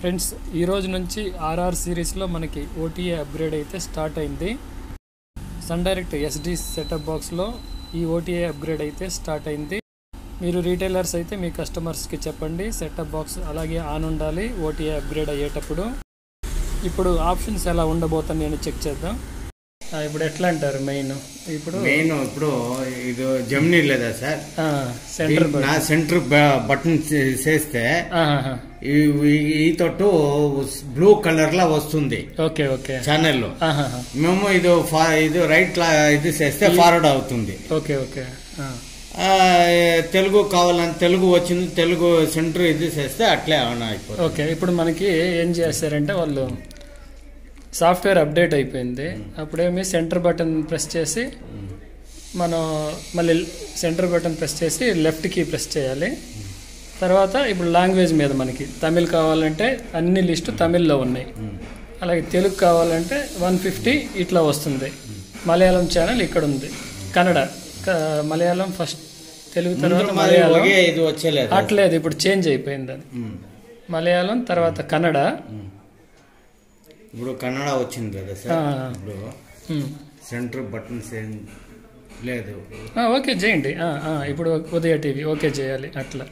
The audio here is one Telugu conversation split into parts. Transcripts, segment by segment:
ఫ్రెండ్స్ ఈ రోజు నుంచి ఆర్ఆర్ సిరీస్లో మనకి ఓటీఏ అప్గ్రేడ్ అయితే స్టార్ట్ అయింది. సన్ డైరెక్ట్ ఎస్డి సెటప్ బాక్స్లో ఈ ఓటీఏ అప్గ్రేడ్ అయితే స్టార్ట్ అయింది. మీరు రీటైలర్స్ అయితే మీ కస్టమర్స్కి చెప్పండి సెటప్ బాక్స్ అలాగే ఆన్ ఉండాలి ఓటీఏ అప్గ్రేడ్ అయ్యేటప్పుడు. ఇప్పుడు ఆప్షన్స్ ఎలా ఉండబోతుంది అని చెక్ చేద్దాం. ఇప్పుడు ఎట్లా అంటారు మెయిన్ ఇప్పుడు ఇది జమ్నీ లేదా సార్ సెంటర్ బటన్ చేస్తే ఈ తోటు బ్లూ కలర్ లా వస్తుంది. ఓకే ఓకే ఛానల్ మేము ఇది రైట్ ఇది చేస్తే ఫార్వర్డ్ అవుతుంది. ఓకే ఓకే తెలుగు కావాలని తెలుగు వచ్చింది, తెలుగు సెంటర్ ఇది చేస్తే అట్లే ఆన్ అయిపోతుంది. ఓకే ఇప్పుడు మనకి ఏం చేస్తారంటే వాళ్ళు సాఫ్ట్వేర్ అప్డేట్ అయిపోయింది. అప్పుడేమి సెంటర్ బటన్ ప్రెస్ చేసి మనం మళ్ళీ సెంటర్ బటన్ ప్రెస్ చేసి లెఫ్ట్ కీ ప్రెస్ చేయాలి. తర్వాత ఇప్పుడు లాంగ్వేజ్ మీద మనకి తమిళ్ కావాలంటే అన్ని లిస్టు తమిళ్లో ఉన్నాయి. అలాగే తెలుగు కావాలంటే 150 ఇట్లా వస్తుంది. మలయాళం ఛానల్ ఇక్కడ ఉంది. కన్నడ మలయాళం ఫస్ట్, తెలుగు తర్వాత మలయాళం అట్లేదు, ఇప్పుడు చేంజ్ అయిపోయింది. అది మలయాళం తర్వాత కన్నడ. ఇప్పుడు కన్నడ వచ్చింది కదా సార్. ఇప్పుడు సెంటర్ బటన్స్ ఏం లేదు. ఓకే చేయండి. ఇప్పుడు ఉదయ టీవీ ఓకే చేయాలి అట్లా.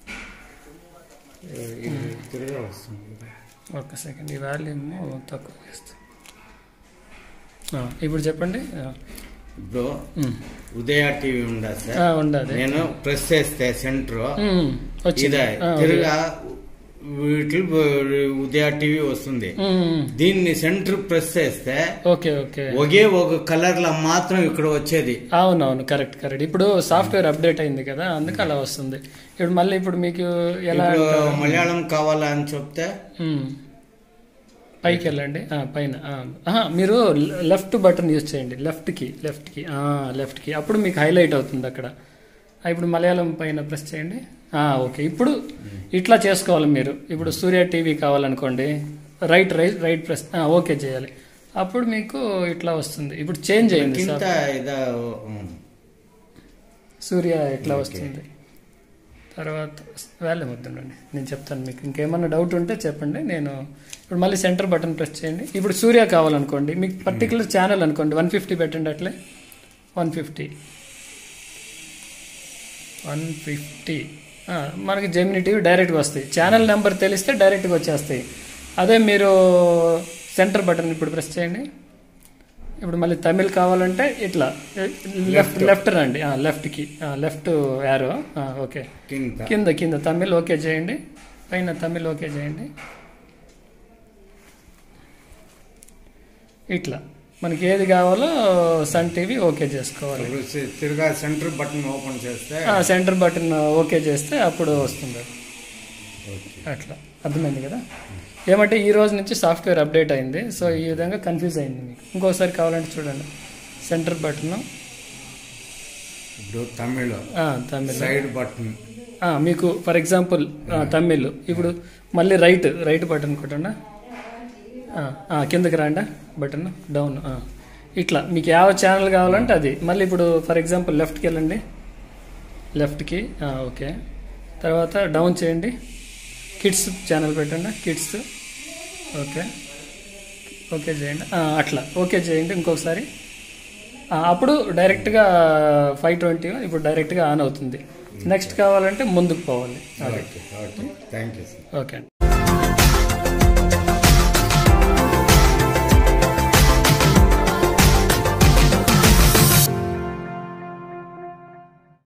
ఒక సెకండ్, ఈ వాల్యూమ్ తక్కువ చేస్తా. ఇప్పుడు చెప్పండి. ఇప్పుడు ఉదయ టీవీ ఉండదు సార్, ఉండదు. నేను ప్రెస్ చేస్తే సెంటర్ తిరగా ఉదయ టీవీ వస్తుంది. దీన్ని సెంటర్ ప్రెస్ చేస్తే ఒకే ఒక కలర్ లా మాత్రం ఇక్కడ వచ్చేది. అవునవును, కరెక్ట్ కరెక్ట్. ఇప్పుడు సాఫ్ట్వేర్ అప్డేట్ అయింది కదా, అందుకు అలా వస్తుంది. ఇప్పుడు మళ్ళీ ఇప్పుడు మీకు ఎలా మలయాళం కావాలా అని చెప్తే పైకి వెళ్ళండి. పైన మీరు లెఫ్ట్ బటన్ యూజ్ చేయండి. లెఫ్ట్ కి అప్పుడు మీకు హైలైట్ అవుతుంది అక్కడ. ఇప్పుడు మలయాళం పైన ప్రెస్ చేయండి. ఓకే, ఇప్పుడు ఇట్లా చేసుకోవాలి మీరు. ఇప్పుడు సూర్య టీవీ కావాలనుకోండి, రైట్ ప్రెస్ ఓకే చేయాలి. అప్పుడు మీకు ఇట్లా వస్తుంది. ఇప్పుడు చేంజ్ అయింది సూర్య ఇట్లా వస్తుంది. తర్వాత వాల్యూమ్ వద్దండి, నేను చెప్తాను మీకు. ఇంకేమన్నా డౌట్ ఉంటే చెప్పండి. నేను ఇప్పుడు మళ్ళీ సెంటర్ బటన్ ప్రెస్ చేయండి. ఇప్పుడు సూర్య కావాలనుకోండి, మీకు పర్టికులర్ ఛానల్ అనుకోండి 150 పెట్టండి. అట్లే 150 మనకి జెమినీ టీవీ డైరెక్ట్గా వస్తాయి. ఛానల్ నెంబర్ తెలిస్తే డైరెక్ట్గా వచ్చేస్తాయి. అదే మీరు సెంటర్ బటన్ ఇప్పుడు ప్రెస్ చేయండి. ఇప్పుడు మళ్ళీ తమిళ్ కావాలంటే ఇట్లా లెఫ్ట్ రండి. Left arrow. ఓకే, కింద తమిళ్ ఓకే చేయండి. పైన తమిళ్ ఓకే చేయండి. ఇట్లా మనకి ఏది కావాలో సన్ టీవీ ఓకే చేసుకోవాలి. సెంటర్ బటన్ ఓపెన్ చేస్తే సెంటర్ బటన్ ఓకే చేస్తే అప్పుడు వస్తుంది. అట్లా అర్థమైంది కదా. ఏమంటే ఈ రోజు నుంచి సాఫ్ట్వేర్ అప్డేట్ అయింది. సో ఈ విధంగా కన్ఫ్యూజ్ అయింది మీకు. ఇంకోసారి కావాలంటే చూడండి, centre button Tamil side button మీకు ఫర్ ఎగ్జాంపుల్ తమిళ్. ఇప్పుడు మళ్ళీ రైట్ బటన్ కొట్టండి. కిందకి రాండా బటన్ డౌన్. ఇట్లా మీకు ಯಾವ ఛానల్ కావాలంటే అది. మళ్ళీ ఇప్పుడు ఫర్ ఎగ్జాంపుల్ లెఫ్ట్కి వెళ్ళండి. లెఫ్ట్కి ఓకే. తర్వాత డౌన్ చేయండి. కిడ్స్ ఛానల్ పెట్టండి. కిడ్స్ ఓకే చేయండి. అట్లా ఓకే చేయండి ఇంకొకసారి. అప్పుడు డైరెక్ట్గా 520 ఇప్పుడు డైరెక్ట్గా ఆన్ అవుతుంది. నెక్స్ట్ కావాలంటే ముందుకు పోవాలి. ఓకే.